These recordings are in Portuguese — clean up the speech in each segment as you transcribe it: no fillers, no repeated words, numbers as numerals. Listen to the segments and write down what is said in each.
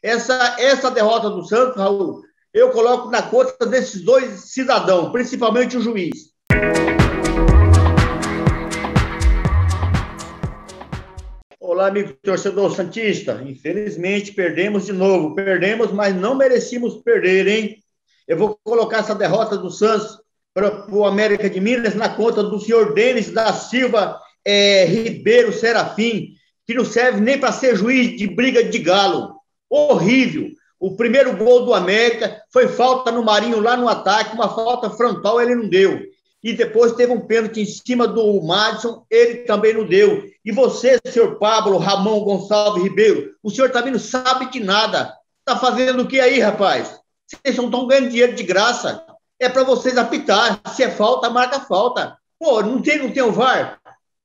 Essa derrota do Santos, Raul, eu coloco na conta desses dois cidadãos, principalmente o juiz. Olá, amigo torcedor santista. Infelizmente, perdemos de novo. Perdemos, mas não merecíamos perder, hein? Eu vou colocar essa derrota do Santos para o América de Minas na conta do senhor Denis da Silva Ribeiro Serafim, que não serve nem para ser juiz de briga de galo. Horrível. O primeiro gol do América foi falta no Marinho lá no ataque, uma falta frontal ele não deu. E depois teve um pênalti em cima do Madison, ele também não deu. E você, senhor Pablo Ramon Gonçalves Ribeiro, o senhor também não sabe de nada. Está fazendo o que aí, rapaz? Vocês não estão ganhando dinheiro de graça. É para vocês apitar. Se é falta, marca falta. Pô, não tem o VAR?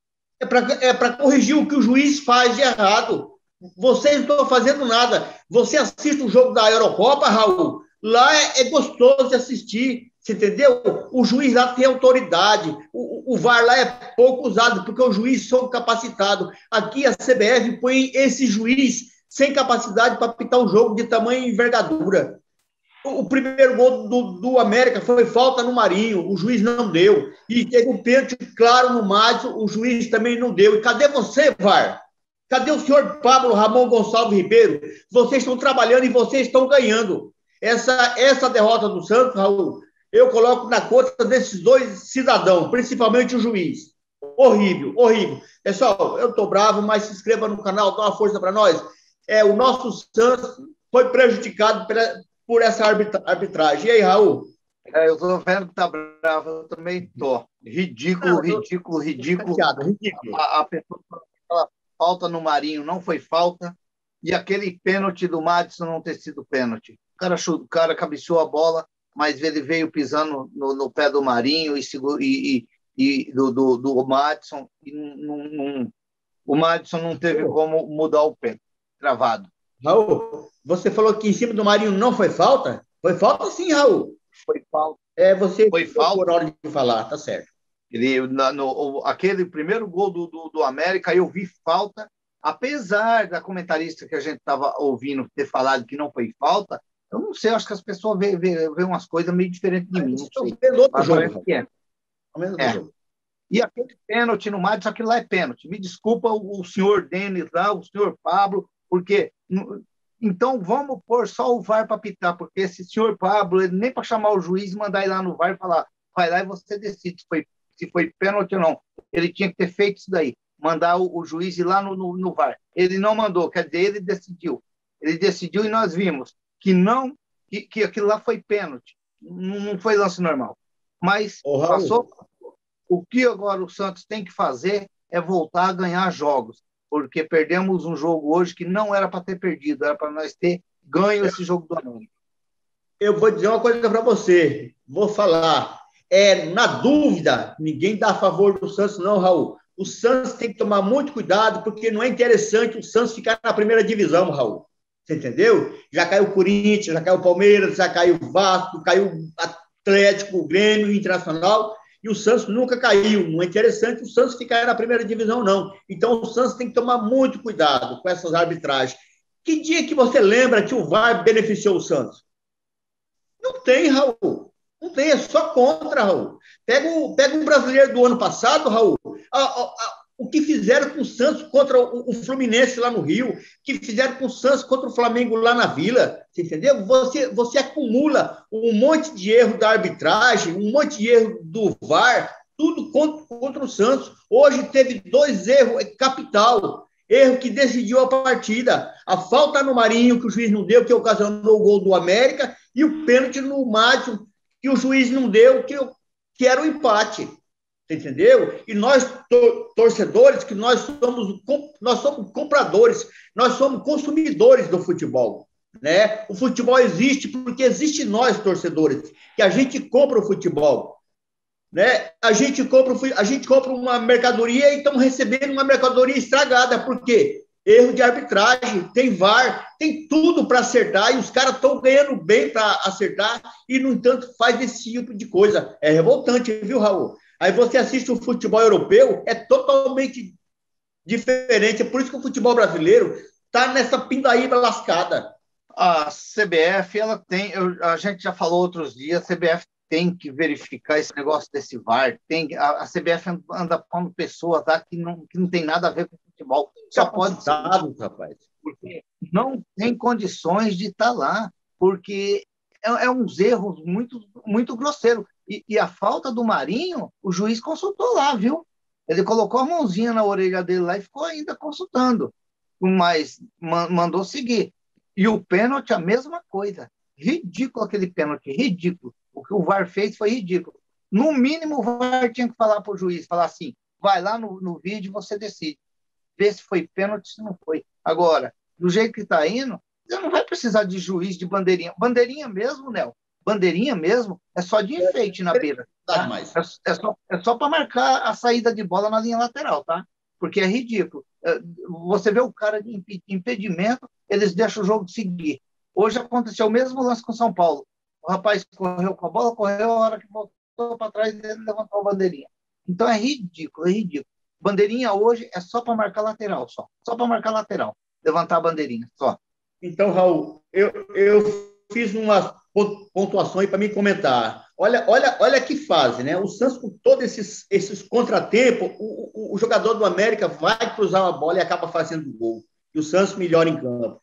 É para corrigir o que o juiz faz de errado. Vocês não estão fazendo nada. Você assiste o jogo da Eurocopa, Raul, lá é gostoso de assistir, você entendeu? O juiz lá tem autoridade, o VAR lá é pouco usado, porque o juiz são capacitado. Aqui a CBF põe esse juiz sem capacidade para apitar um jogo de tamanho e envergadura. O primeiro gol do América foi falta no Marinho, o juiz não deu. E teve um pênalti claro no Madison, o juiz também não deu. E cadê você, VAR? Cadê o senhor Pablo Ramon Gonçalves Ribeiro? Vocês estão trabalhando e vocês estão ganhando. Essa derrota do Santos, Raul, eu coloco na conta desses dois cidadãos, principalmente o juiz. Horrível, horrível. Pessoal, eu estou bravo, mas se inscreva no canal, dá uma força para nós. O nosso Santos foi prejudicado por essa arbitragem. E aí, Raul? Eu estou vendo que tá bravo, eu também estou. Ridículo. Chateado, ridículo. A pessoa fala falta no Marinho, não foi falta. E aquele pênalti do Madison não ter sido pênalti. O cara cabeceou a bola, mas ele veio pisando no pé do Marinho e do Madison. O Madison não teve como mudar o pé. Travado. Raul, você falou que em cima do Marinho não foi falta? Foi falta sim, Raul. Foi falta. Você foi falta por hora de falar, tá certo. Aquele primeiro gol do América, eu vi falta, apesar da comentarista que a gente estava ouvindo ter falado que não foi falta, eu não sei, acho que as pessoas veem umas coisas meio diferentes de mim, não sei. E aquele pênalti no Madison, aquilo lá é pênalti. Me desculpa o senhor Denis lá, o senhor Pablo, porque... Então vamos pôr só o VAR para apitar, porque esse senhor Pablo, ele nem para chamar o juiz e mandar ir lá no VAR e falar, vai lá e você decide se foi pênalti ou não. Ele tinha que ter feito isso daí, mandar o juiz ir lá no VAR. Ele não mandou, quer dizer, ele decidiu. Ele decidiu e nós vimos que aquilo lá foi pênalti, não foi lance normal. Mas passou. O que agora o Santos tem que fazer é voltar a ganhar jogos, porque perdemos um jogo hoje que não era para ter perdido, era para nós ter ganho esse jogo do América. Eu vou dizer uma coisa para você, vou falar. Na dúvida, ninguém dá a favor do Santos, não, Raul. O Santos tem que tomar muito cuidado, porque não é interessante o Santos ficar na primeira divisão, Raul. Você entendeu? Já caiu o Corinthians, já caiu o Palmeiras, já caiu o Vasco, caiu o Atlético, o Grêmio, o Internacional, e o Santos nunca caiu. Não é interessante o Santos ficar na primeira divisão, não. Então, o Santos tem que tomar muito cuidado com essas arbitragens. Que dia que você lembra que o VAR beneficiou o Santos? Não tem, Raul. Não tem, é só contra, Raul. Pega o brasileiro do ano passado, Raul, o que fizeram com o Santos contra o Fluminense lá no Rio, o que fizeram com o Santos contra o Flamengo lá na Vila, você entendeu? Você acumula um monte de erro da arbitragem, um monte de erro do VAR, tudo contra o Santos. Hoje teve 2 erros capital, erro que decidiu a partida. A falta no Marinho, que o juiz não deu, que ocasionou o gol do América, e o pênalti no Madison, que o juiz não deu, que era o empate. Entendeu? E nós, torcedores, que nós somos compradores, nós somos consumidores do futebol. Né? O futebol existe porque existe nós, torcedores, que a gente compra o futebol. Né? A gente compra uma mercadoria e estamos recebendo uma mercadoria estragada. Por quê? Erro de arbitragem, tem VAR, tem tudo para acertar, e os caras estão ganhando bem para acertar, e, no entanto, faz esse tipo de coisa. É revoltante, viu, Raul? Aí você assiste o futebol europeu, é totalmente diferente. É por isso que o futebol brasileiro está nessa pindaíba lascada. A CBF, ela tem, a gente já falou outros dias, a CBF tem que verificar esse negócio desse VAR. A CBF anda pondo pessoas lá que não tem nada a ver com futebol. Só pode ser, rapaz. porque não tem condições de estar lá, porque uns erros muito, muito grosseiros. E a falta do Marinho, o juiz consultou lá, viu? Ele colocou a mãozinha na orelha dele lá e ficou ainda consultando, mas mandou seguir. E o pênalti, a mesma coisa. Ridículo aquele pênalti, ridículo. O que o VAR fez foi ridículo. No mínimo, o VAR tinha que falar para o juiz, falar assim, vai lá no vídeo e você decide. Vê se foi pênalti, se não foi. Agora, do jeito que está indo, você não vai precisar de juiz de bandeirinha. Bandeirinha mesmo, Nel, bandeirinha mesmo, é só de enfeite na beira. Tá? É só para marcar a saída de bola na linha lateral, tá? Porque é ridículo. Você vê o cara de impedimento, eles deixam o jogo seguir. Hoje aconteceu o mesmo lance com o São Paulo. O rapaz correu com a bola, correu, a hora que voltou para trás, ele levantou a bandeirinha. Então é ridículo, é ridículo. Bandeirinha hoje é só para marcar lateral, só para marcar lateral. Levantar a bandeirinha, só. Então, Raul, eu fiz umas pontuações para me comentar. Olha que fase, né? O Santos, com todos esses contratempos, o jogador do América vai cruzar uma bola e acaba fazendo gol. E o Santos melhora em campo.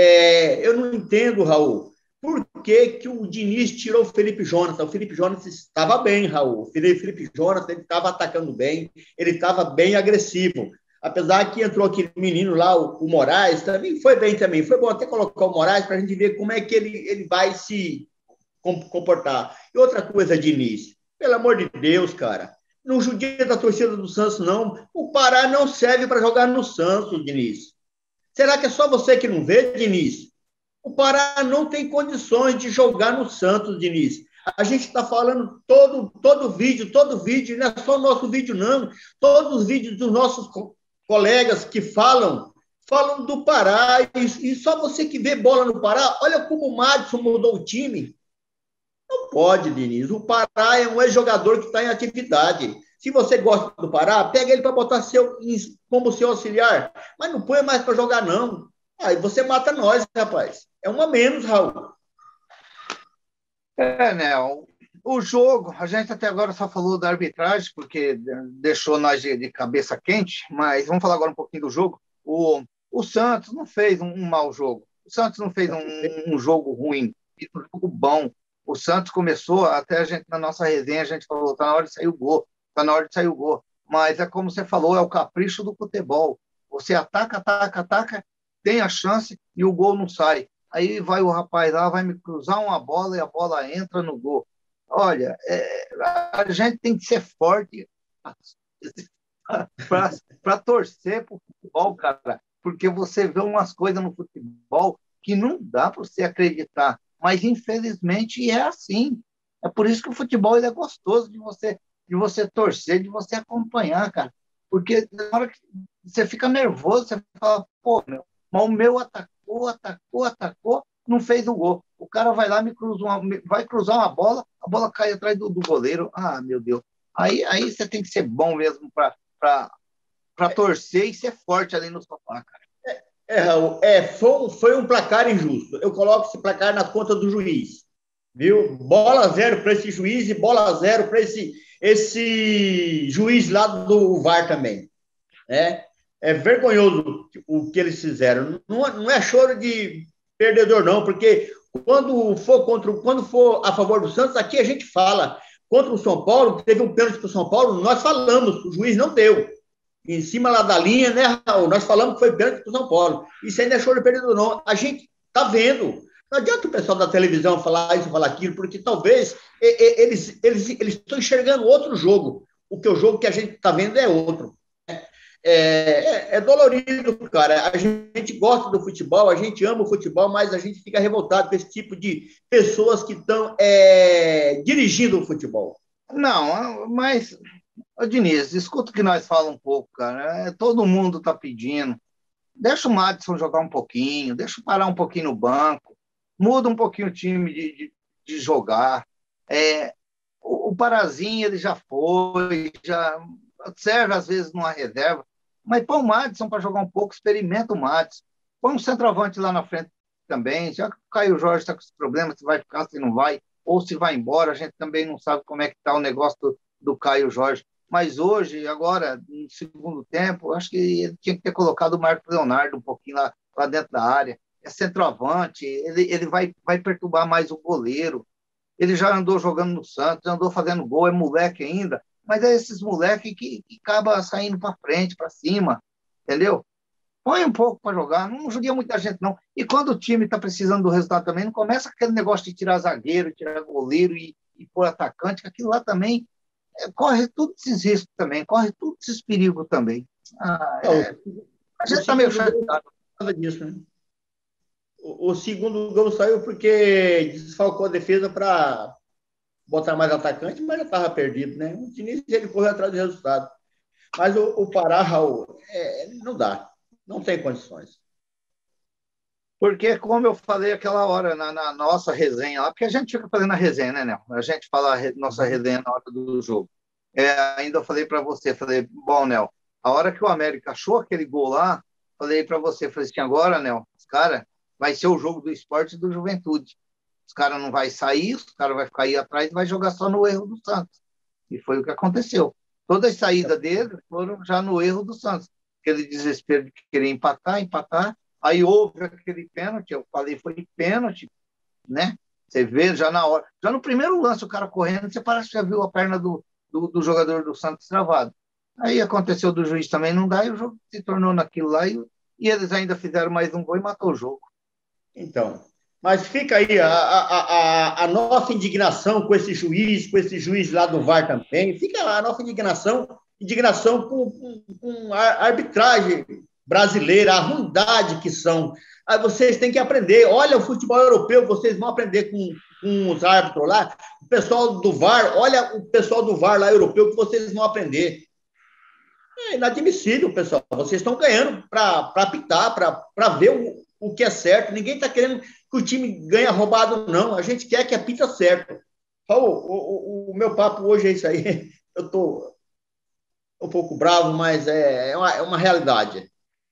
Eu não entendo, Raul, por que o Diniz tirou o Felipe Jonathan? O Felipe Jonathan estava bem, Raul. O Felipe Jonathan estava atacando bem, ele estava bem agressivo. Apesar que entrou aquele menino lá, o Moraes, também foi bem também. Foi bom até colocar o Moraes para a gente ver como é que ele vai se comportar. E outra coisa, Diniz, pelo amor de Deus, cara, não judia da torcida do Santos, não. O Pará não serve para jogar no Santos, Diniz. Será que é só você que não vê, Diniz? O Pará não tem condições de jogar no Santos, Diniz. A gente está falando todo vídeo, não é só o nosso vídeo, não. Todos os vídeos dos nossos colegas que falam do Pará, e só você que vê bola no Pará, olha como o Madison mudou o time. Não pode, Diniz. O Pará é um ex-jogador que está em atividade. Se você gosta do Pará, pega ele para botar como seu auxiliar, mas não põe mais para jogar, não. Aí você mata nós, rapaz. É uma menos, Raul. Né? O jogo, a gente até agora só falou da arbitragem, porque deixou nós de cabeça quente, mas vamos falar agora um pouquinho do jogo. O Santos não fez um mau jogo. O Santos não fez um jogo ruim, fez um jogo bom. O Santos começou, até a gente, na nossa resenha, a gente falou, está na hora de sair o gol, está na hora de sair o gol. Mas é como você falou, é o capricho do futebol. Você ataca, tem a chance e o gol não sai. Aí vai o rapaz lá, vai me cruzar uma bola e a bola entra no gol. Olha, a gente tem que ser forte para torcer para o futebol, cara, porque você vê umas coisas no futebol que não dá para você acreditar, mas infelizmente é assim. É por isso que o futebol ele é gostoso de você torcer, de você acompanhar, cara, porque na hora que você fica nervoso, você fala, pô, meu, mas o meu atacou, não fez o gol. O cara vai lá, vai cruzar uma bola, a bola cai atrás do goleiro. Ah, meu Deus. Aí você tem que ser bom mesmo para torcer e ser forte ali no sofá, cara. Raul, foi um placar injusto. Eu coloco esse placar na conta do juiz. Viu? Bola zero para esse juiz e bola zero para esse juiz lá do VAR também. É vergonhoso o que eles fizeram. Não é choro de perdedor, não, porque quando for a favor do Santos, aqui a gente fala. Contra o São Paulo, teve um pênalti para o São Paulo, nós falamos, o juiz não deu. Em cima lá da linha, né, Raul? Nós falamos que foi pênalti para o São Paulo. Isso aí não é choro de perdedor, não. A gente está vendo. Não adianta o pessoal da televisão falar isso, falar aquilo, porque talvez eles estão enxergando outro jogo. O jogo que a gente está vendo é outro. É dolorido, cara. A gente gosta do futebol, a gente ama o futebol, mas a gente fica revoltado com esse tipo de pessoas que estão dirigindo o futebol. Não, mas, Diniz, escuta o que nós falamos um pouco, cara. Todo mundo está pedindo. Deixa o Madison jogar um pouquinho, deixa eu parar um pouquinho no banco, muda um pouquinho o time de jogar. O Parazinho, ele já foi, já serve às vezes numa reserva. Mas põe o Madison para jogar um pouco, experimenta o Madison. Põe um centroavante lá na frente também, já que o Caio Jorge está com esse problema, se vai ficar, se não vai, ou se vai embora, a gente também não sabe como é que está o negócio do Caio Jorge. Mas hoje, agora, no segundo tempo, acho que ele tinha que ter colocado o Marcos Leonardo um pouquinho lá dentro da área. É centroavante, ele vai perturbar mais o goleiro. Ele já andou jogando no Santos, andou fazendo gol, é moleque ainda, mas é esses moleques que acaba saindo para frente, para cima, entendeu? Põe um pouco para jogar, não judia muita gente, não. E quando o time está precisando do resultado também, não começa aquele negócio de tirar zagueiro, tirar goleiro e pôr atacante, que aquilo lá também corre todos esses riscos também, corre todos esses perigos também. A gente está meio chateado. Nada disso, né? O segundo gol saiu porque desfalcou a defesa para botar mais atacante, mas já estava perdido, né? O Diniz, ele correu atrás do resultado. Mas o Pará, Raul, não dá. Não tem condições. Porque, como eu falei aquela hora na nossa resenha lá, porque a gente fica fazendo a resenha, né, Nel? A gente fala a nossa resenha na hora do jogo. Ainda eu falei para você, falei, bom, Nel, a hora que o América achou aquele gol lá, falei para você, falei assim, agora, Nel, os caras, vai ser o jogo do Sport e do Juventude. Os caras não vai sair, os caras vão ficar aí atrás e vai jogar só no erro do Santos. E foi o que aconteceu. Todas as saídas dele foram já no erro do Santos. Aquele desespero de querer empatar. Aí houve aquele pênalti, eu falei, foi pênalti, né? Você vê já na hora. Já no primeiro lance, o cara correndo, você parece que já viu a perna do jogador do Santos travado. Aí aconteceu do juiz também, não dá, e o jogo se tornou naquilo lá, e eles ainda fizeram mais um gol e matou o jogo. Então, mas fica aí a nossa indignação com esse juiz lá do VAR também, fica a nossa indignação com a arbitragem brasileira, a ruindade que são. Aí vocês têm que aprender, olha o futebol europeu, vocês vão aprender com os árbitros lá, o pessoal do VAR, olha o pessoal do VAR lá europeu que vocês vão aprender. É inadmissível, pessoal, vocês estão ganhando para apitar, para ver o que é certo, ninguém está querendo que o time ganhe roubado, não. A gente quer que apita certo. O meu papo hoje é isso aí. Eu estou um pouco bravo, mas é uma realidade.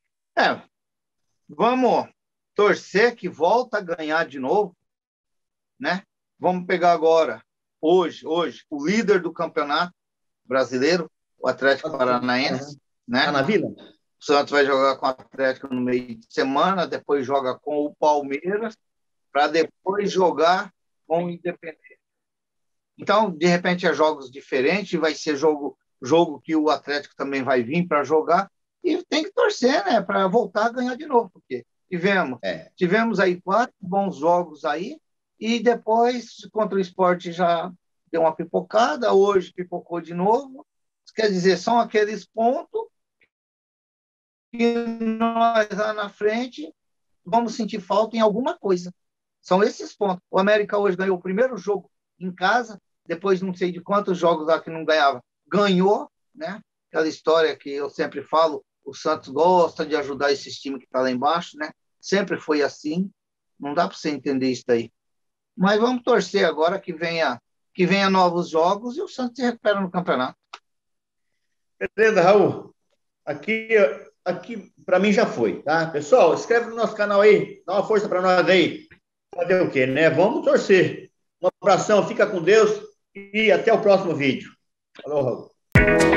Vamos torcer que volta a ganhar de novo, né? Vamos pegar agora, hoje, o líder do campeonato brasileiro, o Atlético Paranaense, né? Tá na Vila? O Santos vai jogar com o Atlético no meio de semana, depois joga com o Palmeiras, para depois jogar com o Independente. Então, de repente, é jogos diferentes, vai ser jogo que o Atlético também vai vir para jogar, e tem que torcer, né, para voltar a ganhar de novo, porque tivemos aí 4 bons jogos aí, e depois, contra o Sport, já deu uma pipocada, hoje pipocou de novo. Quer dizer, são aqueles pontos que nós lá na frente vamos sentir falta em alguma coisa. São esses pontos. O América hoje ganhou o primeiro jogo em casa, depois não sei de quantos jogos lá que não ganhava, ganhou, né? Aquela história que eu sempre falo, o Santos gosta de ajudar esses times que estão lá embaixo, né? Sempre foi assim, não dá para você entender isso daí. Mas vamos torcer agora que venha novos jogos e o Santos se recupera no campeonato. Beleza, Raul. Aqui para mim já foi, tá? Pessoal, inscreve no nosso canal aí, dá uma força para nós aí. Fazer o quê, né? Vamos torcer. Um abração, fica com Deus e até o próximo vídeo. Falou, Raul.